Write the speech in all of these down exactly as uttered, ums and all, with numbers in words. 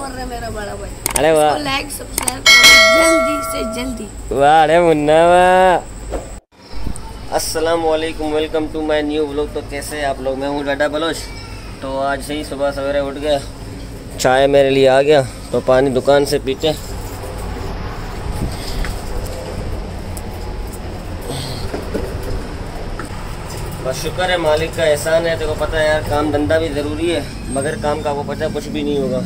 रहा है मेरा बड़ा भाई। अरे वाह, लाइक सब्सक्राइब करो जल्दी से जल्दी। वाह अरे मुन्ना वाह। अस्सलाम वालेकुम, welcome to my new vlog. तो कैसे हैं आप लोग? मैं हूँ डाडा बलोच। तो आज से ही सुबह सवेरे उठ गया, चाय मेरे लिए आ गया, तो पानी दुकान से पीते। बस शुक्र है मालिक का एहसान है। तेको पता है यार, काम धंधा भी ज़रूरी है, मगर काम का वो पता कुछ भी नहीं होगा।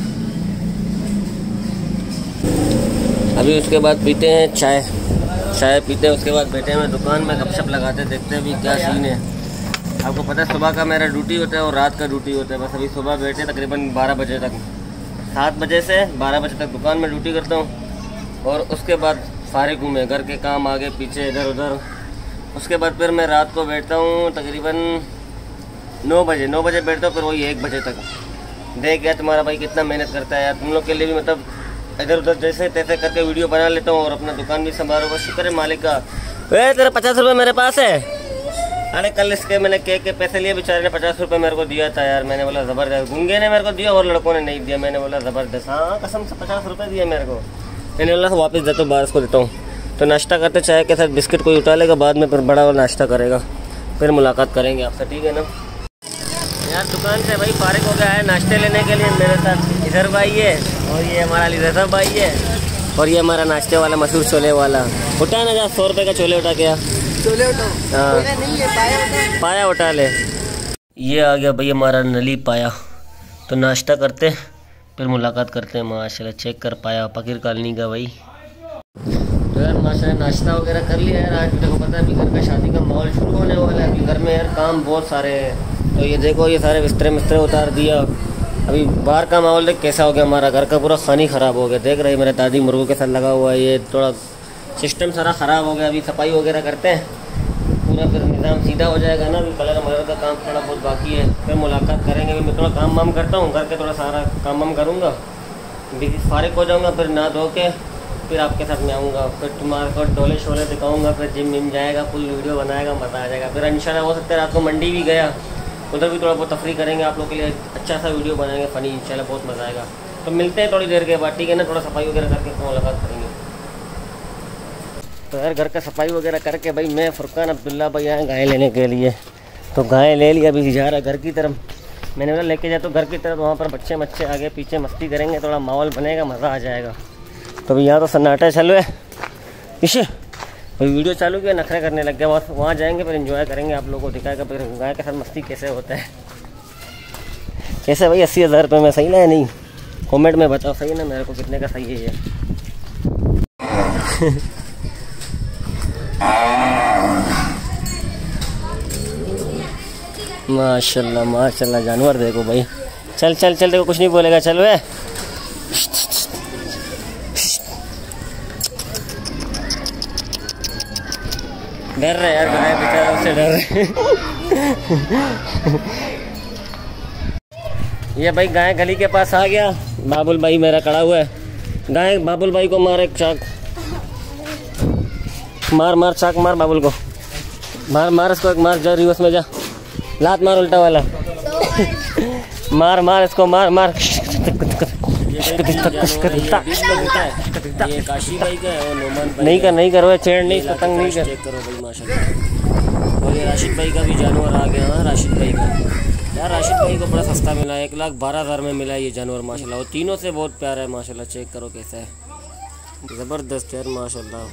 अभी उसके बाद पीते हैं चाय, चाय पीते हैं, उसके बाद बैठे हैं दुकान में, गपशप लगाते, देखते हैं अभी क्या सीन है। आपको पता है सुबह का मेरा ड्यूटी होता है और रात का ड्यूटी होता है। बस अभी सुबह बैठे तकरीबन बारह बजे तक, सात बजे से बारह बजे तक दुकान में ड्यूटी करता हूँ, और उसके बाद फारिग हूँ मैं, घर के काम आगे पीछे इधर उधर। उसके बाद फिर मैं रात को बैठता हूँ तकरीबन नौ बजे नौ बजे बैठता हूँ, फिर वही एक बजे तक। देख यार तुम्हारा भाई कितना मेहनत करता है यार, तुम लोग के लिए भी मतलब इधर उधर जैसे तैसे करके वीडियो बना लेता हूँ और अपना दुकान भी संभालो। बस शुक्र है मालिक का। वे तेरा पचास रुपये मेरे पास है। अरे कल इसके मैंने केक के पैसे लिए, बेचारे ने पचास रुपये मेरे को दिया था यार। मैंने बोला ज़बरदस्त, गुंगे ने मेरे को दिया और लड़कों ने नहीं दिया। मैंने बोला ज़बरदस्त, हाँ कसम से पचास रुपये दिए मेरे को। मैंने बोला वापस देता हूँ, बारह को देता हूँ। तो नाश्ता करते चाय के साथ बिस्किट कोई उठा लेगा, बाद में फिर बड़ा वाला नाश्ता करेगा, फिर मुलाकात करेंगे आपसे, ठीक है ना यार। दुकान से भाई फारिग हो गया है नाश्ते लेने के लिए। मेरे साथ इधर भाई है, और ये हमारा लिजा भाई है, और ये हमारा नाश्ते वाला मशहूर छोले वाला। उठा ना जा, सौ रुपये का छोले उठा के, छोले उठाओ। हाँ पाया, पाया उठा ले। ये आ गया भाई हमारा नली पाया। तो नाश्ता करते फिर मुलाकात करते हैं। माशाल्लाह चेक कर पाया फकीर कॉलोनी का भाई। तो यार माशाल्लाह नाश्ता वगैरह कर लिया यार। आज देखो पता है अभी घर का शादी का माहौल शुरू होने वाला है। अभी घर में यार काम बहुत सारे हैं। तो ये देखो ये सारे बिस्तरे मिस्तरे उतार दिया। अभी बाहर का माहौल देख कैसा हो गया, हमारा घर का पूरा खानी ख़राब हो गया। देख रहे मेरे दादी मुर्गों के साथ लगा हुआ है, ये थोड़ा सिस्टम सारा ख़राब हो गया। अभी सफाई वगैरह करते हैं पूरा, फिर निज़ाम सीधा हो जाएगा ना। अभी कलर मलर का काम थोड़ा बहुत बाकी है, फिर मुलाकात करेंगे। अभी मैं थोड़ा काम वाम करता हूँ, घर के थोड़ा सारा काम वाम करूँगा, फारिग हो जाऊँगा, फिर नहा धो के फिर आपके साथ में आऊँगा। फिर तुम्हारे को डोले शोले दिखाऊँगा, फिर जिम विम जाएगा, फुल वीडियो बनाएगा, मज़ा आ जाएगा। फिर इंशाल्लाह हो सकता है रात को मंडी भी गया, उधर भी थोड़ा बहुत तफरीह करेंगे, आप लोग के लिए अच्छा सा वीडियो बनाएंगे फ़नी, इंशाल्लाह बहुत मज़ा आएगा। तो मिलते हैं थोड़ी देर के बाद, ठीक है ना। थोड़ा सफाई वगैरह करके मुलाकात करेंगे। तो यार घर का सफाई वगैरह करके भाई मैं फुरकान अब्दुल्ला भाई आए गाय लेने के लिए। तो गाय ले लिया, अभी जा रहा है घर की तरफ। मैंने बोला लेके जा तो घर की तरफ, वहाँ पर बच्चे बच्चे आगे पीछे मस्ती करेंगे, थोड़ा माहौल बनेगा, मज़ा आ जाएगा। तो अभी यहाँ तो सन्नाटा चालू है, इसे भाई वीडियो चालू किया, नखरे करने लग गया। वहाँ वहाँ जाएंगे फिर एंजॉय करेंगे, आप लोगों को दिखाएगा फिर गाय के साथ मस्ती कैसे होता है। कैसे भाई अस्सी हज़ार रुपये में सही ना है? नहीं कमेंट में बताओ सही ना मेरे को, कितने का सही है ये। माशाल्लाह माशाल्लाह जानवर देखो भाई। चल चल चल, देखो कुछ नहीं बोलेगा, चल वे। डर रहे यार गाय बेचारा, उससे डर रहे। ये भाई गाय गली के पास आ गया, बाबुल भाई मेरा खड़ा हुआ है। गाय बाबुल भाई को मार, एक चाक मार, मार चाक मार बाबुल को, मार मार इसको एक मार, जा रिवर्स में जा, लात मार उल्टा वाला। मार मार इसको, मार मार। ये काशी भाई का है, नहीं कर नहीं करो, चेड़ नहीं, पतंग नहीं कर, करो भाई माशाल्लाह। और ये राशिद भाई का भी जानवर आ गया है, राशिद भाई का यार। राशिद भाई को बड़ा सस्ता मिला, एक लाख बारह हज़ार में मिला ये जानवर माशाल्लाह। और तीनों से बहुत प्यारा है माशाल्लाह, चेक करो कैसा है, ज़बरदस्त यार माशाल्लाह।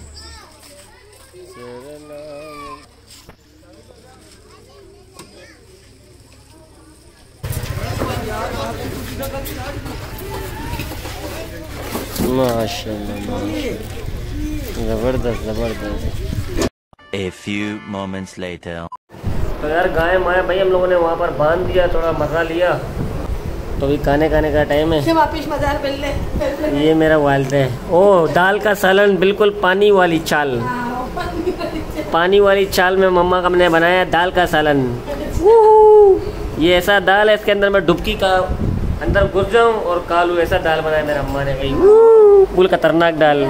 माशाल्लाह ज़बरदस्त ज़बरदस्त। A few moments later. तो यार गाय माए भाई हम लोगों ने वहाँ पर बांध दिया, थोड़ा मज़ा लिया। तो अभी खाने खाने का टाइम है। वापिस मज़ार मिलने। ये मेरा वालिद है। ओह दाल का सालन, बिल्कुल पानी वाली चाल, पानी वाली चाल में मम्मा का हमने बनाया दाल का सालन। ये ऐसा दाल है, इसके अंदर मैं डुबकी का अंदर घुस जाऊँ और कालू, ऐसा दाल बनाया मेरा अम्मा ने भाई, फुल खतरनाक दाल।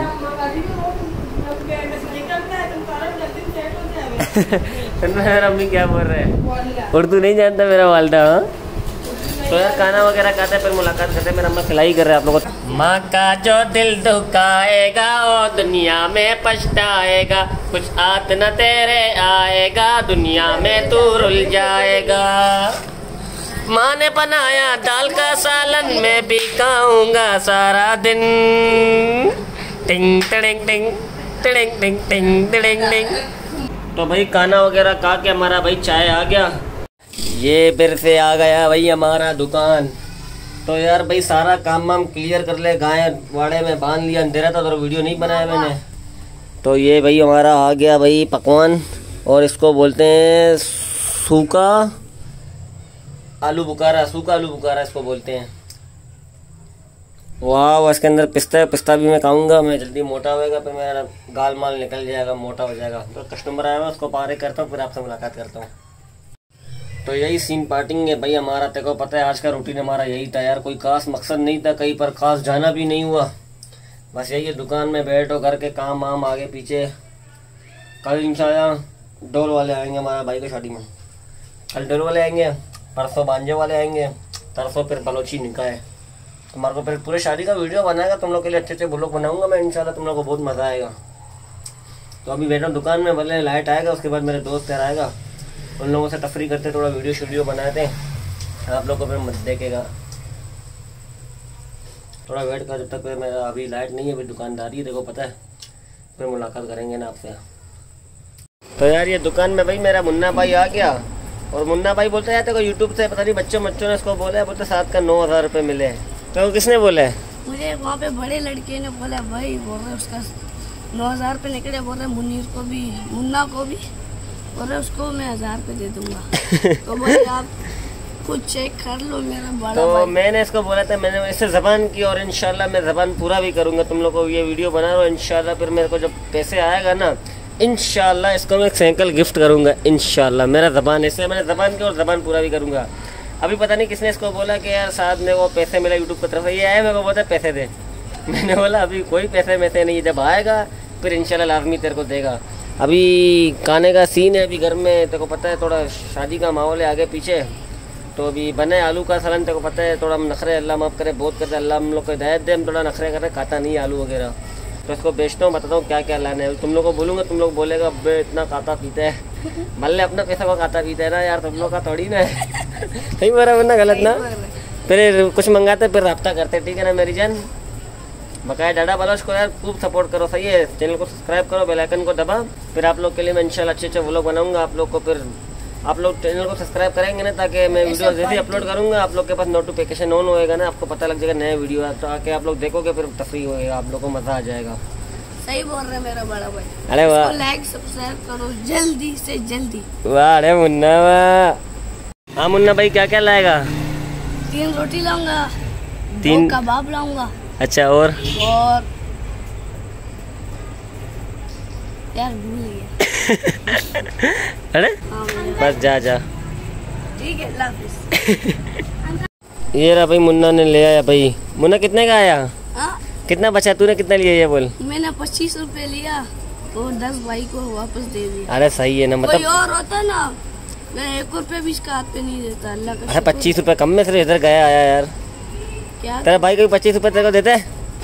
मेरा अम्मी क्या बोल रहे हैं, उर्दू नहीं जानता मेरा वालिदा। तो यार खाना वगैरह खाते हैं, फिर मुलाकात करते हैं। मेरा अम्मा खिलाई कर रहे हैं आप लोगों को। माँ का जो दिल दुखाएगा ओ दुनिया में पछताएगा, कुछ हाथ न तेरे आएगा, दुनिया में तू रुल जाएगा। माँ ने बनाया दाल का सालन, मैं भी खाऊंगा सारा दिन। टिंग टिंग टिंग टिंग टिंग टिंग टिंग टिंग। तो भाई खाना वगैरह खा के हमारा भाई चाय आ गया। ये फिर से आ गया भाई हमारा दुकान। तो यार भाई सारा काम वाम क्लियर कर ले, गाय वाड़े में बांध लिया, अंधेरा था तो वीडियो नहीं बनाया मैंने। तो ये भाई हमारा आ गया भाई पकवान, और इसको बोलते हैं सूखा आलू बुखारा, सूखा आलू बुखारा इसको बोलते हैं। वाह, इसके अंदर पिस्ता है, पिस्ता भी मैं खाऊंगा। मैं जल्दी मोटा होएगा, फिर मेरा गाल माल निकल जाएगा, मोटा हो जाएगा। तो कस्टमर आया हुआ उसको पारे करता हूँ, फिर आपसे मुलाकात करता हूँ। तो यही सीन पार्टिंग है भाई हमारा। तेरे को पता है आज का रूटीन हमारा यही था यार, कोई खास मकसद नहीं था, कहीं पर खास जाना भी नहीं हुआ। बस यही है, दुकान में बैठो, घर के काम वाम आगे पीछे। कल इंशाल्लाह डोल वाले आएंगे हमारा भाई की शादी में। कल डोल वाले आएंगे, परसों बांझे वाले आएंगे, तरसों फिर बलोची निकाह है। तुम्हारे को फिर पूरे शादी का वीडियो बनाएगा तुम लोग के लिए, अच्छे अच्छे ब्लॉग बनाऊंगा मैं इंशाल्लाह, तुम लोग को बहुत मज़ा आएगा। तो अभी बैठा दुकान में, भले लाइट आएगा, उसके बाद मेरे दोस्त यार आएगा, उन लोगों से तफरी करते, थोड़ा वीडियो शीडियो बनाते हैं, आप लोग को फिर मत देखेगा। थोड़ा वेट कर जब तक फिर मेरा, अभी लाइट नहीं है, अभी दुकानदारी है, देखो पता है, फिर मुलाकात करेंगे ना आपसे। तो यार ये दुकान में भाई मेरा मुन्ना भाई आ गया, और मुन्ना भाई बोलते हैं तेरे को यूट्यूब से पता नहीं बच्चों बच्चों ने इसको बोला है, बोलते सात का नौ हज़ार रुपये मिले। तो किसने बोला है? मुझे वहाँ पे बड़े लड़के ने बोला भाई, बोल रहे उसका नौ हजार रुपये निकले, बोल रहे मुनीर को भी, मुन्ना को भी, बोल रहे उसको मैं हजार रुपये दे दूंगा। तो भाई आप खुद चेक कर लो मेरा बड़ा तो भाई। मैंने इसको बोला था, मैंने इससे ज़बान की, और इंशाल्लाह मैं ज़बान पूरा भी करूँगा। तुम लोग को ये वीडियो बना रहा हूँ, इंशाल्लाह फिर मेरे को जब पैसे आएगा ना, इंशाल्लाह इसको मैं एक साइकिल गिफ्ट करूँगा इंशाल्लाह। मेरा ज़बान इससे मैंने ज़बान की और ज़बान पूरा भी करूँगा। अभी पता नहीं किसने इसको बोला कि यार साहब मेरे को पैसे मिला यूट्यूब की तरफ से, ये आया मेरे को बोलता पैसे दे। मैंने बोला अभी कोई पैसे में से नहीं, जब आएगा फिर इंशाल्लाह लाजमी तेरे को देगा। अभी खाने का सीन है, अभी घर में तेरे को पता है थोड़ा शादी का माहौल है आगे पीछे, तो अभी बने आलू का सालन। तेरे को पता है थोड़ा हम नखरे, अल्लाह माफ़ करे, बहुत करते, अल्लाह हम लोग को हिदायत दे, हम थोड़ा नखरे कर रहे, खाता नहीं आलू वगैरह। तो इसको बेचता हूँ, बताता हूँ क्या क्या लाना है। तुम लोग को बोलूँगा, तुम लोग बोलेगा बे इतना खाता पीता है, मल्ले अपना पैसा को खाता पीता है ना यार, तुम लोग का थोड़ी ना है। सही बोल रहा वरना गलत ना, फिर कुछ मंगाते फिर रब्ता करते, ठीक है ना मेरी जान। बकाया डाडा बलोच को यार खूब सपोर्ट करो, सही है। चैनल को सब्सक्राइब करो, बेल आइकन को दबा, फिर आप लोग के लिए मैं इंशाल्लाह अच्छे अच्छे व्लॉग बनाऊंगा आप लोग को। फिर आप लोग चैनल को सब्सक्राइब करेंगे ना, ताकि मैं वीडियो जैसे अपलोड करूंगा आप लोग के पास नोटिफिकेशन ऑन होएगा ना, आपको पता लग जाएगा नया वीडियो है, तो आके आप लोग देखोगे, फिर तफरी होएगा, आप लोग को मज़ा आ जाएगा। सही बोल रहे मेरा बड़ा भाई। अरे वाह, लाइक सब्सक्राइब करो जल्दी से जल्दी। वाह अरे मुन्ना वाह। हाँ मुन्ना भाई क्या क्या लाएगा? तीन रोटी लाऊंगा, तीन दो कबाब लाऊंगा, अच्छा और और यार भूल गया। अरे हाँ, बस जा जा, ठीक है, अल्लाह हाफिज़। ये रहा भाई मुन्ना ने ले आया भाई। मुन्ना कितने का आया? हाँ? कितना बचा? तूने कितना लिया ये बोल? मैंने पच्चीस रुपए लिया और दस भाई को वापस दे दिया। अरे सही है ना, कोई मतलब और होता ना, मैं एक रुपए भी इसका हाथ पे नहीं देता। अल्लाह का अरे शुक्र। पच्चीस रुपए कम में सिर्फ इधर गया आया यार। क्या तेरा भाई को पच्चीस रुपए तेरे को देते?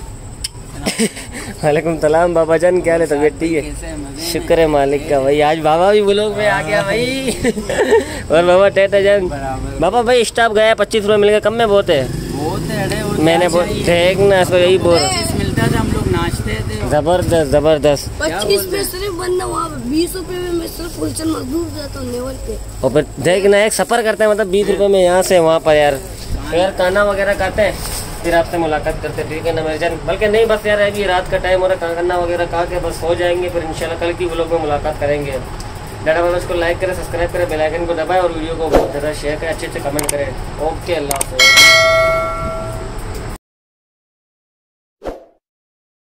वालेकुम सलाम बाबा जान, क्या है तबीयत ठीक है? शुक्र है मालिक का भाई, आज बाबा भी ब्लॉग में आ गया भाई। और बाबा टेटा जान, बाबा भाई स्टाफ गया, पच्चीस रुपए मिल गए, कम में बहुत है। मैंने बोल देख ना इसको, यही बोल मिलता था, हम लोग नाचते थे, जबरदस्त जबरदस्त। पच्चीस पे सिर्फ बंदा वहाँ पे, बीस रुपए में मैं सिर्फ फुलचंद मजदूर जाता हूँ लेवल पे। और फिर देख ना एक सफर करते हैं, मतलब बीस रुपए में यहाँ से वहाँ पर यार। यार खाना वगैरह खाते हैं, फिर आपसे मुलाकात करते हैं, ठीक है ना मेरे जान। बल्कि नहीं बस यार अभी रात का टाइम हो रहा है, खाना वगैरह खा के बस सो जाएंगे, फिर इंशाल्लाह कल की व्लॉग में मुलाकात करेंगे। डाटा वालों को लाइक करें, सब्सक्राइब करें, बेल आइकन को दबाएं, और वीडियो को बहुत ज़्यादा शेयर करें, अच्छे अच्छे कमेंट करें। ओके, अल्लाह हाफ़िज़।